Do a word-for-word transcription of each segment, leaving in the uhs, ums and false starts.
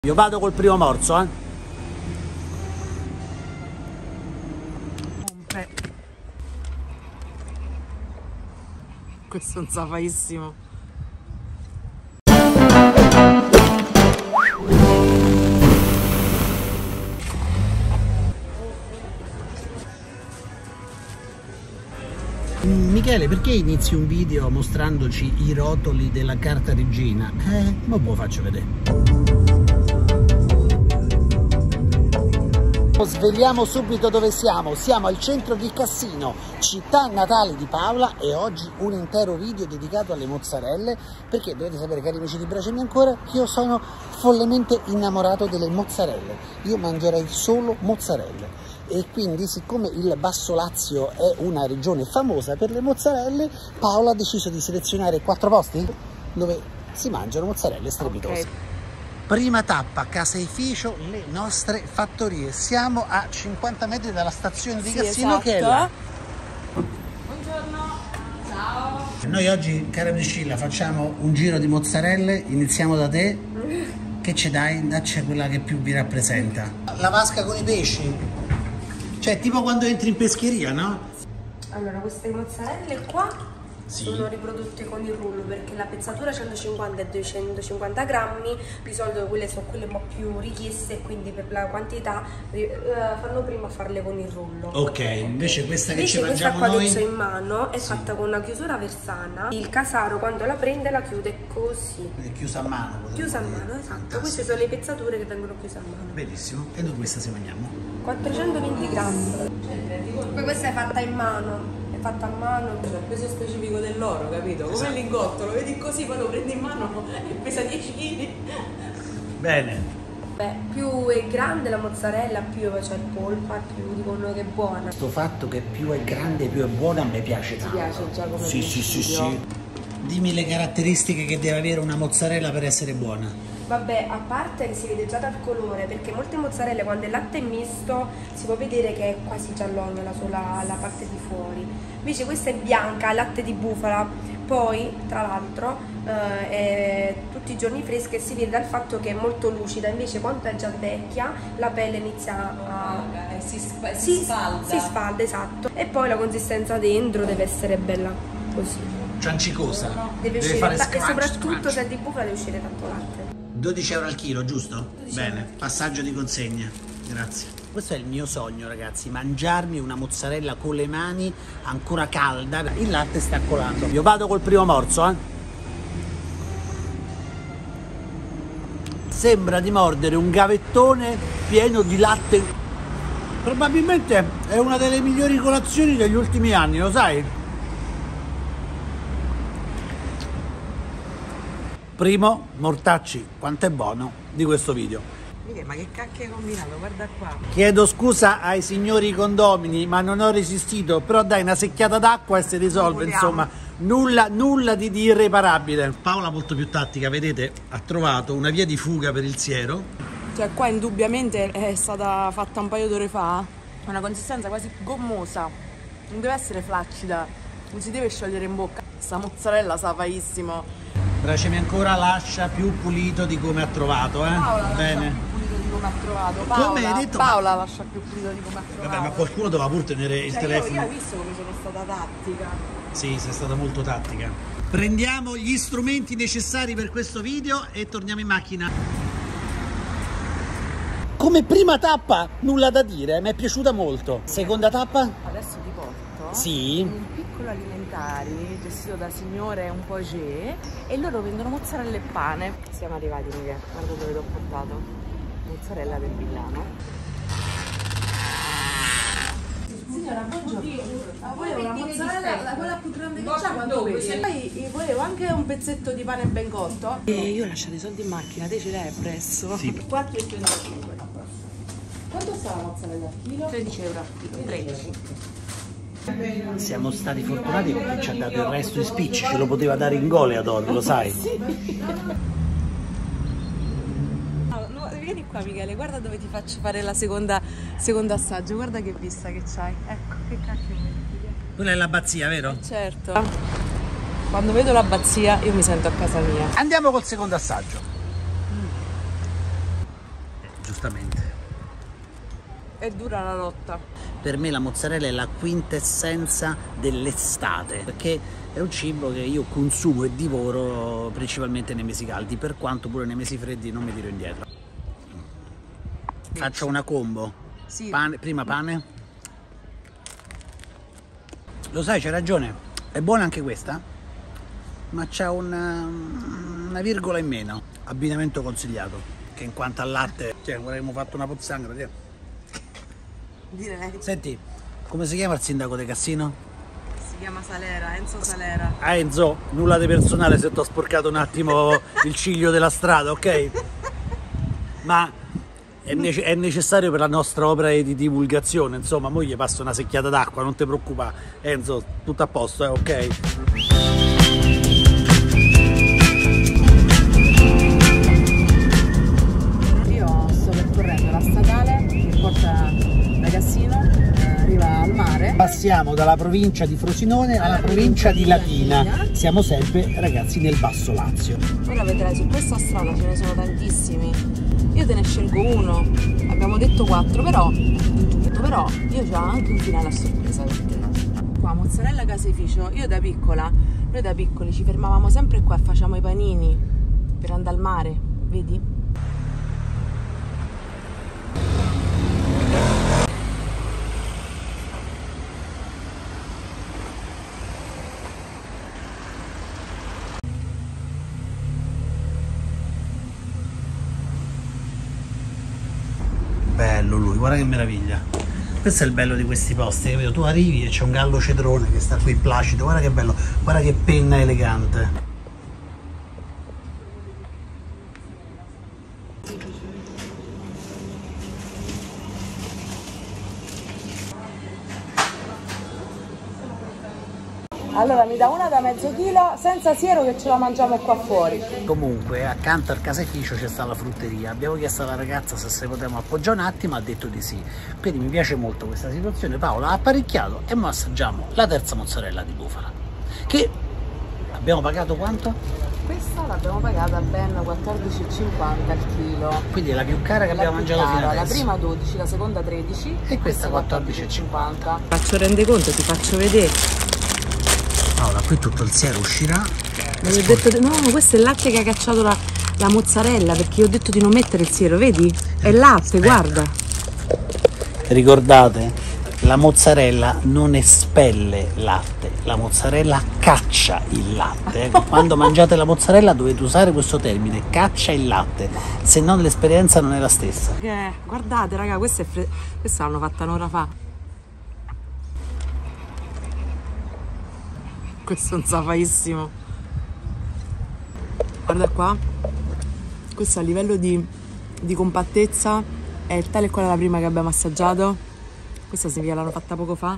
Io vado col primo morso, eh. Questo è un safaissimo. Michele, perché inizi un video mostrandoci i rotoli della carta regina? Eh, ma poi faccio vedere. Sveliamo subito dove siamo. Siamo al centro di Cassino, città natale di Paola, e oggi un intero video dedicato alle mozzarelle, perché dovete sapere, cari amici di Bracemi Ancora, che io sono follemente innamorato delle mozzarelle. Io mangerei solo mozzarelle. E quindi, siccome il Basso Lazio è una regione famosa per le mozzarelle, Paola ha deciso di selezionare quattro posti dove si mangiano mozzarelle strepitose. Okay. Prima tappa, caseificio, le nostre fattorie. Siamo a cinquanta metri dalla stazione di sì, Cassino, esatto. Che è là. Buongiorno, ciao. Noi oggi, cara Priscilla, facciamo un giro di mozzarelle. Iniziamo da te. Che ci dai? Dacci quella che più vi rappresenta. La vasca con i pesci. Cioè, tipo quando entri in pescheria, no? Allora, queste mozzarelle qua sì. sono riprodotte con il rullo, perché la pezzatura centocinquanta e duecentocinquanta grammi, di solito quelle sono quelle un po' più richieste, e quindi per la quantità eh, fanno prima a farle con il rullo. Ok, invece questa che invece ci mangiamo questa qua noi... che ho in mano è sì. fatta con una chiusura versana. Il casaro quando la prende la chiude così. È chiusa a mano. Chiusa a mano, esatto. Fantastico. Queste sono le pezzature che vengono chiuse a mano. Benissimo. E noi questa se mangiamo? quattrocentoventi grammi. Poi questa è fatta in mano. Fatta a mano, cioè il peso specifico dell'oro, capito? Come esatto. Il lingotto, lo vedi così, poi lo prendi in mano e pesa dieci chili. Bene. Beh, più è grande la mozzarella, più c'è il polpa, più dicono che è buona. Questo fatto che più è grande, più è buona, a me piace tanto. Ti piace già come sì, sì, sì, sì. Dimmi le caratteristiche che deve avere una mozzarella per essere buona. Vabbè, a parte che si vede già dal colore, perché molte mozzarelle quando il latte è misto si può vedere che è quasi giallognola sulla la parte di fuori. Invece questa è bianca, latte di bufala, poi tra l'altro eh, è tutti i giorni fresca, e si vede dal fatto che è molto lucida. Invece quando è già vecchia la pelle inizia a... Oh, si, sp si, si sfalda. Si sfalda, esatto. E poi la consistenza dentro deve essere bella così. Ciancicosa. Deve, deve uscire fare scratch, e soprattutto scratch. Se è di bufala deve uscire tanto latte. dodici euro al chilo, giusto? Bene, passaggio di consegna. Grazie. Questo è il mio sogno, ragazzi, mangiarmi una mozzarella con le mani ancora calda. Il latte sta colando. Io vado col primo morso, eh. Sembra di mordere un gavettone pieno di latte. Probabilmente è una delle migliori colazioni degli ultimi anni, lo sai? Primo mortacci, quanto è buono di questo video. Ma che cacchio hai combinato? Guarda qua. Chiedo scusa ai signori condomini, ma non ho resistito. Però dai, una secchiata d'acqua e si risolve, insomma. Nulla, nulla di, di irreparabile. Paola, molto più tattica, vedete, ha trovato una via di fuga per il siero. Cioè qua indubbiamente è stata fatta un paio d'ore fa. Ha una consistenza quasi gommosa. Non deve essere flaccida, non si deve sciogliere in bocca. Questa mozzarella sa faissimo. Bracemi Ancora lascia più pulito di come ha trovato, eh? Paola Bene. lascia più pulito di come ha trovato. Paola, come hai detto? Paola lascia più pulito di come ha trovato. Vabbè, ma qualcuno doveva pur tenere il cioè, telefono. Io, io ho visto come sono stata tattica. Sì, sei stata molto tattica. Prendiamo gli strumenti necessari per questo video e torniamo in macchina. Come prima tappa, nulla da dire, mi è piaciuta molto. Seconda tappa? Adesso ti porto sì. in un piccolo alimentari gestito da signore un po' G, e loro vendono mozzarella e pane. Siamo arrivati, Michele, guarda dove l'ho portato. Mozzarella del Villano. Signora, buongiorno. Ah, volevo una mozzarella, quella più grande che c'ha, quanto pesa? Poi volevo anche un pezzetto di pane ben cotto. E io ho lasciato i soldi in macchina, te ce l'hai appresso? Sì. quattro e trentacinque. Quanto sta la mozzarella al chilo? tredici euro al chilo. tredici. Siamo stati fortunati perché ci ha dato il resto in spicci, ce lo poteva dare in gole ad oggi, lo sai? Sì. No, no, vieni qua Michele, guarda dove ti faccio fare la seconda, secondo assaggio, guarda che vista che c'hai. Ecco, che cacchio vuoi? Quella è l'abbazia, vero? Certo. Quando vedo l'abbazia io mi sento a casa mia. Andiamo col secondo assaggio. giustamente. È dura la lotta. Per me la mozzarella è la quintessenza dell'estate, perché è un cibo che io consumo e divoro principalmente nei mesi caldi, per quanto pure nei mesi freddi non mi tiro indietro. Faccio una combo. Sì. Pane, prima pane. Lo sai, c'hai ragione, è buona anche questa, ma c'ha una, una virgola in meno. Abbinamento consigliato, che in quanto al latte, cioè avremmo fatto una pozzanghera. Cioè. Direi. Senti, come si chiama il sindaco di Cassino? Si chiama Salera, Enzo Salera. Ah, Enzo, nulla di personale se ti ho sporcato un attimo il ciglio della strada, ok? Ma è, nece è necessario per la nostra opera di divulgazione, insomma, mo gli passo una secchiata d'acqua, non ti preoccupare. Enzo, tutto a posto, eh, ok? Io sto percorrendo la statale che porta da Cassino, eh, arriva al mare. Passiamo dalla provincia di Frosinone alla, alla provincia, provincia di Latina. Latina. Siamo sempre, ragazzi, nel Basso Lazio. Ora vedrai, su questa strada ce ne sono tantissimi. Io te ne scelgo uno. Abbiamo detto quattro, però, però io c'ho anche un finale a sorpresa per te. Qua, mozzarella caseificio. Io da piccola, noi da piccoli ci fermavamo sempre qua e facciamo i panini per andare al mare, vedi? Bello lui, guarda che meraviglia. Questo è il bello di questi posti, capito? Tu arrivi e c'è un gallo cedrone che sta qui placido, guarda che bello, guarda che penna elegante. Allora mi dà una da mezzo chilo senza siero che ce la mangiamo qua fuori. Comunque accanto al caseificio c'è sta la frutteria. Abbiamo chiesto alla ragazza se se potevamo appoggiare un attimo, ha detto di sì. Quindi mi piace molto questa situazione. Paola ha apparecchiato e ora assaggiamo la terza mozzarella di bufala. Che abbiamo pagato quanto? Questa l'abbiamo pagata ben quattordici e cinquanta al chilo. Quindi è la più cara che la abbiamo mangiato cara, fino adesso. La prima dodici, la seconda tredici e questa quattordici e cinquanta. Faccio rendiconto, ti faccio vedere. Paola, qui tutto il siero uscirà. Ma gli ho detto, no, questo è il latte che ha cacciato la, la mozzarella, perché io ho detto di non mettere il siero, vedi? È latte, aspetta. Guarda. Ricordate, la mozzarella non espelle latte, la mozzarella caccia il latte. Quando mangiate la mozzarella dovete usare questo termine, caccia il latte, se no l'esperienza non è la stessa. Eh, guardate raga, questa, è questa l'hanno fatta un'ora fa. Questo è un safaissimo. Guarda qua, questo a livello di, di compattezza è tale e quale la prima che abbiamo assaggiato. Questa significa l'hanno fatta poco fa.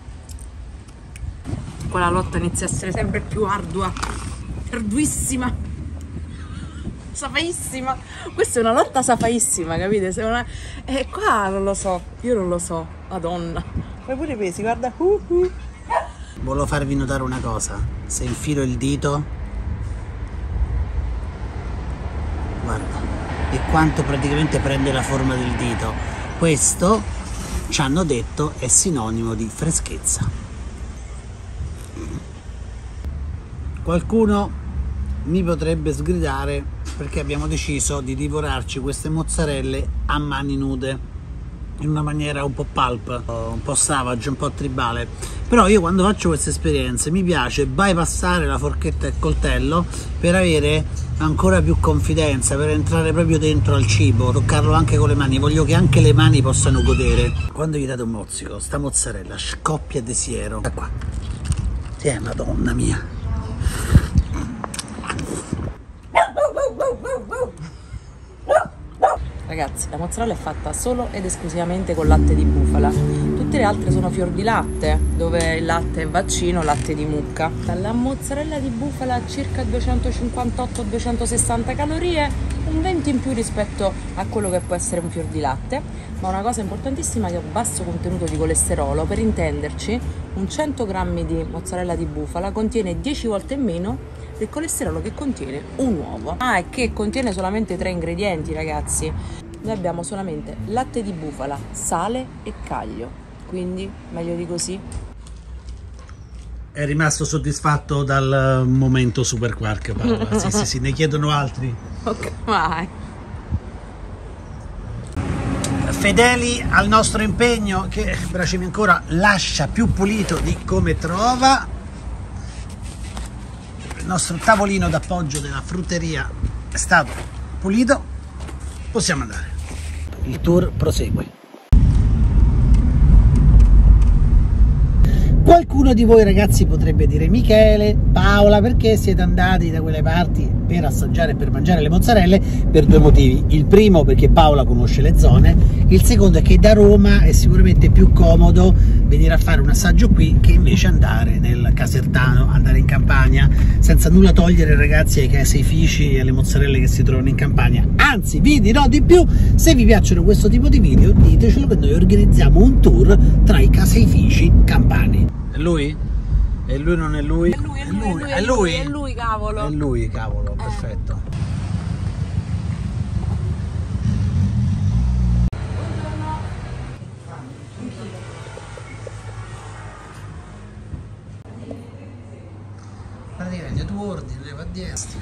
Qua la lotta inizia a essere sempre più ardua, arduissima, safaissima. Questa è una lotta safaissima, capite? Se una... E qua non lo so, io non lo so, madonna. Fai pure i pesi, guarda. Uh, uh. Volevo farvi notare una cosa, se infilo il dito, guarda, e quanto praticamente prende la forma del dito. Questo, ci hanno detto, è sinonimo di freschezza. Qualcuno mi potrebbe sgridare perché abbiamo deciso di divorarci queste mozzarelle a mani nude, in una maniera un po' pulp, un po' savage, un po' tribale. Però io quando faccio queste esperienze mi piace bypassare la forchetta e il coltello per avere ancora più confidenza, per entrare proprio dentro al cibo, toccarlo anche con le mani. Voglio che anche le mani possano godere. Quando gli date un mozzico, sta mozzarella scoppia di siero. Da qua. Eh, madonna mia. Ragazzi, la mozzarella è fatta solo ed esclusivamente con latte di bufala. Tutte le altre sono fior di latte, dove il latte è vaccino, latte di mucca. La mozzarella di bufala ha circa duecentocinquantotto duecentosessanta calorie, un venti in più rispetto a quello che può essere un fior di latte. Ma una cosa importantissima è che ha un basso contenuto di colesterolo. Per intenderci, un cento grammi di mozzarella di bufala contiene dieci volte meno del colesterolo che contiene un uovo. Ah, e che contiene solamente tre ingredienti, ragazzi. noi abbiamo solamente latte di bufala, sale e caglio, quindi meglio di così. È rimasto soddisfatto dal momento Super Quark, Paola. Sì, sì, sì, ne chiedono altri. Ok, vai. Fedeli al nostro impegno, che Bracemi ancora lascia più pulito di come trova. Il nostro tavolino d'appoggio della frutteria è stato pulito. Possiamo andare. Il tour prosegue. Qualcuno di voi ragazzi potrebbe dire: Michele, Paola, perché siete andati da quelle parti per assaggiare e per mangiare le mozzarelle? Per due motivi: il primo perché Paola conosce le zone, il secondo è che da Roma è sicuramente più comodo venire a fare un assaggio qui che invece andare nel Casertano, andare in Campania, senza nulla togliere ragazzi ai caseifici e alle mozzarelle che si trovano in Campania. Anzi, vi dirò di più: se vi piacciono questo tipo di video ditecelo, che noi organizziamo un tour tra i caseifici campani. È lui? E lui non è lui? È lui, è lui, è lui, è lui, è lui, cavolo. È lui, cavolo, perfetto. Praticamente tu ordini, leva a destra.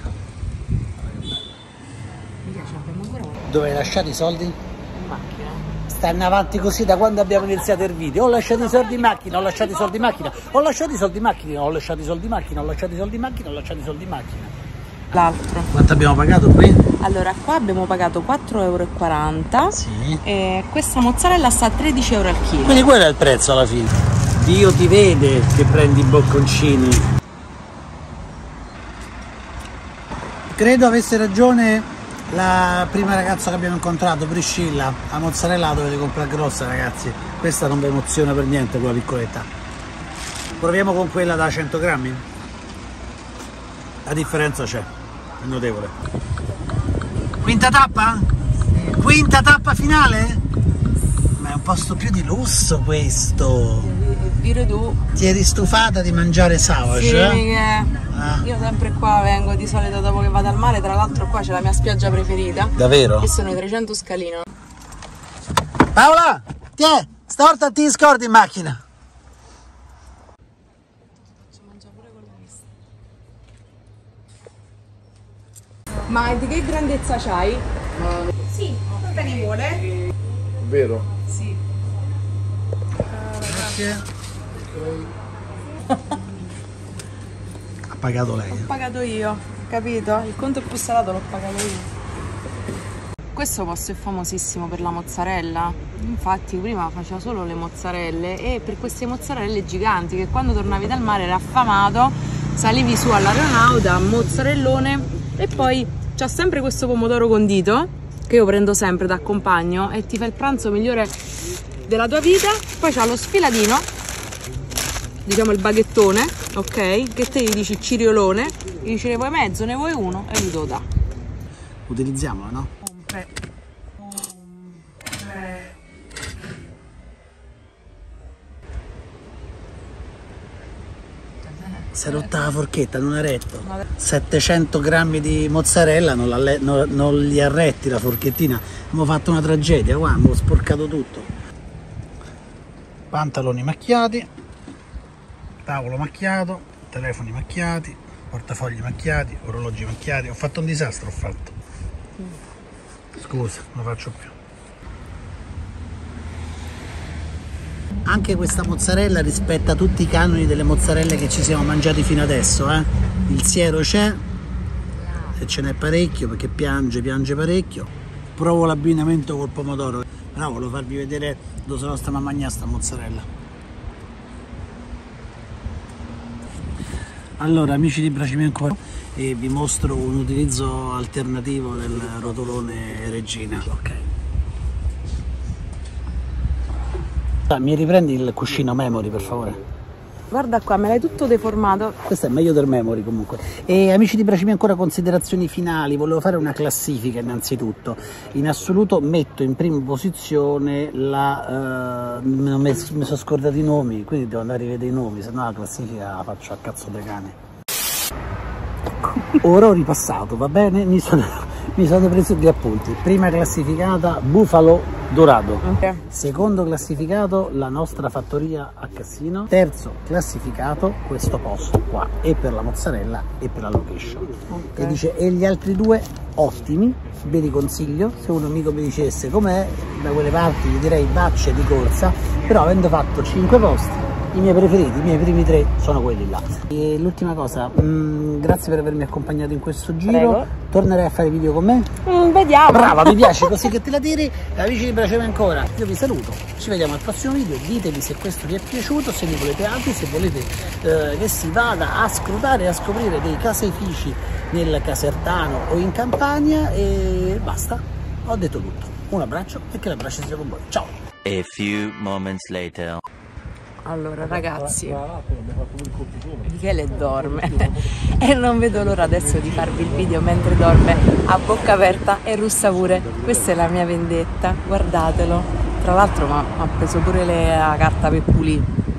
Dove hai lasciato i soldi? In macchina. Stanno avanti così da quando abbiamo iniziato il video. Ho lasciato i soldi in macchina, ho lasciato i soldi in macchina, ho lasciato i soldi in macchina, ho lasciato i soldi in macchina, ho lasciato i soldi in macchina, ho lasciato i soldi in macchina. L'altro. Quanto abbiamo pagato qui? Allora, qua abbiamo pagato quattro euro e quaranta. Sì. E questa mozzarella sta a tredici euro al chilo. Quindi quello è il prezzo alla fine. Dio ti vede che prendi i bocconcini. Credo avesse ragione la prima ragazza che abbiamo incontrato, Priscilla. La mozzarella la dovete comprare grossa, ragazzi. Questa non vi emoziona per niente, quella piccoletta. Proviamo con quella da cento grammi. La differenza c'è, è notevole. Quinta tappa? Quinta tappa finale? Ma è un posto più di lusso questo. Dire tu. Ti eri stufata di mangiare Savage? Sì, eh? che... Ah. Io sempre qua vengo di solito dopo che vado al mare, tra l'altro qua c'è la mia spiaggia preferita. Davvero? E sono i trecento scalino. Paola, tiè, stavolta ti scordi in macchina. Ci mangia pure con la vista. Ma di che grandezza c'hai? Ma... Sì, quanta ne vuole? Vero? Sì. Grazie. Ha pagato lei. L'ho pagato io, capito? Il conto è più salato, l'ho pagato io. Questo posto è famosissimo per la mozzarella, infatti prima faceva solo le mozzarelle, e per queste mozzarelle giganti che quando tornavi dal mare era affamato, salivi su all'Aeronauta, mozzarellone, e poi c'ha sempre questo pomodoro condito che io prendo sempre da accompagno e ti fa il pranzo migliore della tua vita. Poi c'ha lo sfilatino, diciamo il baghettone, ok? Che te gli dici ciriolone, gli dici ne vuoi mezzo, ne vuoi uno, e gli do da. Utilizziamolo, no? Compre. Si è rotta la forchetta, non è retto. settecento grammi di mozzarella, non, la, non, non li arretti la forchettina. Abbiamo fatto una tragedia qua, abbiamo sporcato tutto. Pantaloni macchiati, tavolo macchiato, telefoni macchiati, portafogli macchiati, orologi macchiati. Ho fatto un disastro, ho fatto. Scusa, non lo faccio più. Anche questa mozzarella rispetta tutti i canoni delle mozzarelle che ci siamo mangiati fino adesso, eh? Il siero c'è, e ce n'è parecchio perché piange, piange parecchio. Provo l'abbinamento col pomodoro, però volevo farvi vedere dove se no stiamo a mangiare sta mozzarella. Allora, amici di Bracemi ancora, e vi mostro un utilizzo alternativo del rotolone Regina. Ok. Mi riprendi il cuscino memory, per favore? Guarda qua, me l'hai tutto deformato. Questo è meglio del memory comunque. E amici di Bracemi ancora, considerazioni finali. Volevo fare una classifica innanzitutto. In assoluto metto in prima posizione la... Uh, mi, mi sono scordato i nomi, quindi devo andare a rivedere i nomi, se no la classifica la faccio a cazzo dei cani. Ecco, ora ho ripassato, va bene? Mi sono... Mi sono preso due appunti. Prima classificata Bufalo Dorato, Okay. secondo classificato la nostra fattoria a Cassino, terzo classificato questo posto qua, e per la mozzarella e per la location. Okay. E dice, e gli altri due ottimi, ve li consiglio. Se un amico mi dicesse com'è da quelle parti, gli direi bacce di corsa, però avendo fatto cinque posti, i miei preferiti, i miei primi tre sono quelli là. E l'ultima cosa, mh, grazie per avermi accompagnato in questo giro. Prego. Tornerai a fare video con me? Mm, vediamo. Brava, mi piace così che te la tiri. Amici di Braciome ancora, io vi saluto, ci vediamo al prossimo video. Ditemi se questo vi è piaciuto, se ne volete altri, se volete eh, che si vada a scrutare e a scoprire dei caseifici nel Casertano o in Campania. E basta, ho detto tutto. Un abbraccio e che l'abbraccio sia con voi. Ciao. A few moments later. Allora ragazzi, Michele dorme e non vedo l'ora adesso di farvi il video mentre dorme a bocca aperta e russa pure. Questa è la mia vendetta, guardatelo. Tra l'altro mi ha preso pure le, la carta per pulire.